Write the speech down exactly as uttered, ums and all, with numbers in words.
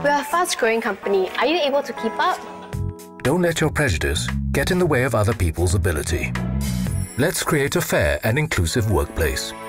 We're a fast-growing company. Are you able to keep up? Don't let your prejudice get in the way of other people's ability. Let's create a fair and inclusive workplace.